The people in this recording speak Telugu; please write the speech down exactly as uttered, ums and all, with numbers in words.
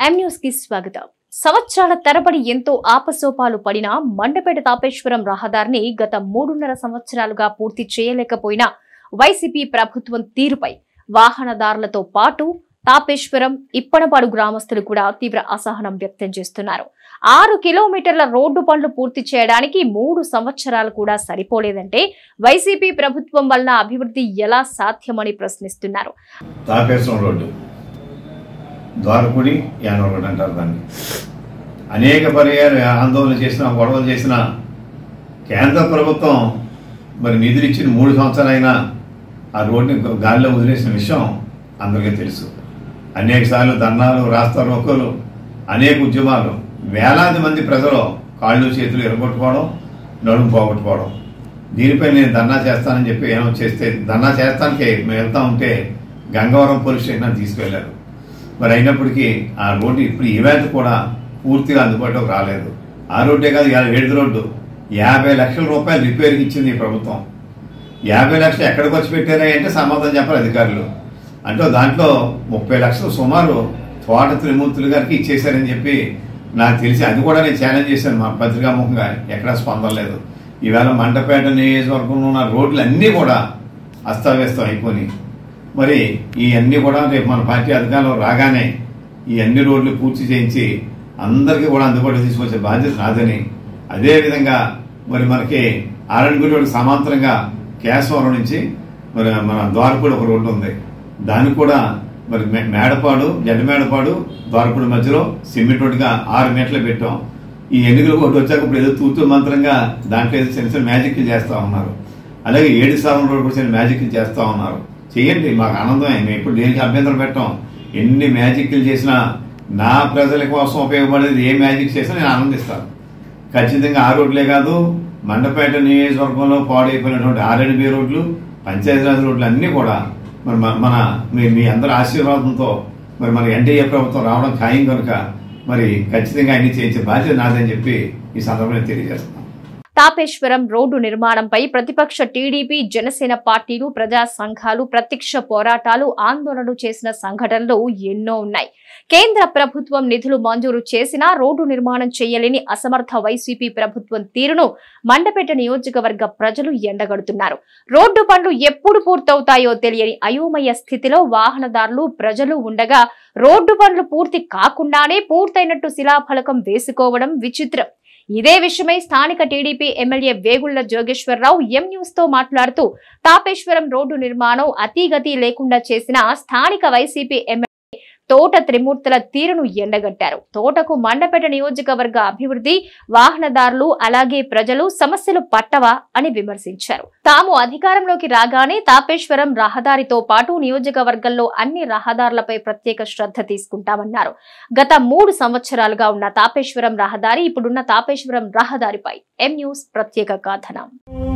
ఎం న్యూస్ కి స్వాగతం. సంవత్సరాల తరబడి ఎంతో ఆపసోపాలు పడిన మండపేట తాపేశ్వరం రహదారిని గత మూడున్నర సంవత్సరాలుగా పూర్తి చేయలేకపోయిన వైసీపీ ప్రభుత్వం తీరుపై వాహనదారులతో పాటు తాపేశ్వరం ఇప్పనపాడు గ్రామస్తులు కూడా తీవ్ర అసహనం వ్యక్తం చేస్తున్నారు. ఆరు కిలోమీటర్ల రోడ్డు పనులు పూర్తి చేయడానికి మూడు సంవత్సరాలు కూడా సరిపోలేదంటే వైసీపీ ప్రభుత్వం వల్ల అభివృద్ధి ఎలా సాధ్యమని ప్రశ్నిస్తున్నారు. తాపేశ్వరం రోడ్డు ద్వారపుడి యానో రోడ్డు అంటారు దాన్ని. అనేక పర్యాలు ఆందోళన చేసిన గొడవలు చేసిన కేంద్ర ప్రభుత్వం మరి నిధులు ఇచ్చిన మూడు సంవత్సరాలైనా ఆ రోడ్డుని గాలిలో వదిలేసిన విషయం అందరికీ తెలుసు. అనేక సార్లు ధర్నాలు, రాస్తా రోకోలు, అనేక ఉద్యమాలు, వేలాది మంది ప్రజలు కాళ్ళు చేతులు ఎరగొట్టుకోవడం, నడుము పోగొట్టుకోవడం. దీనిపై నేను ధర్నా చేస్తానని చెప్పి ఏమో చేస్తే ధర్నా చేస్తానికి మేము వెళ్తా ఉంటే గంగవరం పోలీస్ స్టేషన్ తీసుకువెళ్లారు. మరి అయినప్పటికీ ఆ రోడ్డు ఇప్పుడు ఈవేళ కూడా పూర్తిగా అందుబాటులోకి రాలేదు. ఆ రోడ్డే కాదు, ఏడు రోడ్డు యాభై లక్షల రూపాయలు రిపేర్కి ఇచ్చింది ఈ ప్రభుత్వం. యాభై లక్షలు ఎక్కడికి వచ్చి పెట్టారా అంటే సమాధానం చెప్పారు అధికారులు. అంటే దాంట్లో ముప్పై లక్షలు సుమారు తోట త్రిమూర్తులు గారికి ఇచ్చేశారని చెప్పి నాకు తెలిసి, అది కూడా నేను ఛాలెంజ్ చేశాను మా పత్రికాముఖంగా, ఎక్కడా స్పందన లేదు. ఈవేళ మండపేట నియోజకవర్గంలో ఉన్న రోడ్లు అన్నీ కూడా అస్తవ్యస్తం అయిపోయి, మరి ఈ అన్ని కూడా రేపు మన పార్టీ అధికారంలో రాగానే ఈ అన్ని రోడ్లు పూర్తి చేయించి అందరికీ కూడా అందుబాటులో తీసుకొచ్చే బాధ్యత నాదని, అదేవిధంగా మరి మనకి ఆరణ్యగుడి రోడ్డు సమాంతరంగా కేశవరం నుంచి మరి మన ద్వారపూడి ఒక రోడ్డు ఉంది, దాన్ని కూడా మరి మేడపాడు జడ్మేడపాడు ద్వారపూడి మధ్యలో సిమెంట్ రోడ్డుగా ఆరు మీటర్లు పెట్టాం. ఈ ఎన్నికలు ఒకటి వచ్చాక ఇప్పుడు ఏదో తూతూ మంత్రంగా దాంట్లో ఏదో చిన్న చిన్న మ్యాజిక్లు చేస్తా ఉన్నారు. అలాగే ఏడు సార్లు రోడ్డు కూడా చిన్న మ్యాజిక్లు చేస్తా ఉన్నారు. చేయండి, మాకు ఆనందమే, మేము ఇప్పుడు దేనికి అభ్యంతరం పెట్టాం. ఎన్ని మ్యాజిక్లు చేసినా నా ప్రజల కోసం ఉపయోగపడేది ఏ మ్యాజిక్ చేసినా నేను ఆనందిస్తాను. ఖచ్చితంగా ఆ రోడ్లే కాదు, మండపేట నియోజకవర్గంలో పాడైపోయినటువంటి ఆర్ఎండ్బి రోడ్లు, పంచాయతీరాజ్ రోడ్లు అన్నీ కూడా మరి మన మీ అందరి ఆశీర్వాదంతో మరి మన ఎన్డీఏ ప్రభుత్వం రావడం ఖాయం కనుక మరి ఖచ్చితంగా అన్ని చేయించే బాధ్యత నాదని చెప్పి ఈ సందర్భంగా తెలియజేస్తున్నాం. తాపేశ్వరం రోడ్డు నిర్మాణంపై ప్రతిపక్ష టీడీపీ, జనసేన పార్టీలు, ప్రజా సంఘాలు ప్రత్యక్ష పోరాటాలు, ఆందోళనలు చేసిన సంఘటనలు ఎన్నో ఉన్నాయి. కేంద్ర ప్రభుత్వం నిధులు మంజూరు చేసినా రోడ్డు నిర్మాణం చేయలేని అసమర్థ వైసీపీ ప్రభుత్వం తీరును మండపేట నియోజకవర్గ ప్రజలు ఎండగడుతున్నారు. రోడ్డు పనులు ఎప్పుడు పూర్తవుతాయో తెలియని అయోమయ స్థితిలో వాహనదారులు, ప్రజలు ఉండగా రోడ్డు పనులు పూర్తి కాకుండానే పూర్తయినట్టు శిలాఫలకం వేసుకోవడం విచిత్రం. ఇదే విషయమై స్థానిక TDP MLA Vegulla Jogeswara Rao M news తో మాట్లాడుతూ తాపేశ్వరం రోడ్డు నిర్మాణం అతీగతి లేకుండా చేసిన స్థానిక వైసీపీ ఎమ్మెల్యే తోట త్రిమూర్తుల తీరును ఎండగట్టారు. తోటకు మండపేట నియోజకవర్గ అభివృద్ధి, వాహనదారులు అలాగే ప్రజలు సమస్యలు పట్టవా అని విమర్శించారు. తాము అధికారంలోకి రాగానే తాపేశ్వరం రహదారితో పాటు నియోజకవర్గంలో అన్ని రహదారులపై ప్రత్యేక శ్రద్ధ తీసుకుంటామన్నారు. గత మూడు సంవత్సరాలుగా ఉన్న తాపేశ్వరం రహదారి ఇప్పుడున్న తాపేశ్వరం రహదారిపై ఎం న్యూస్ ప్రత్యేక కథనం.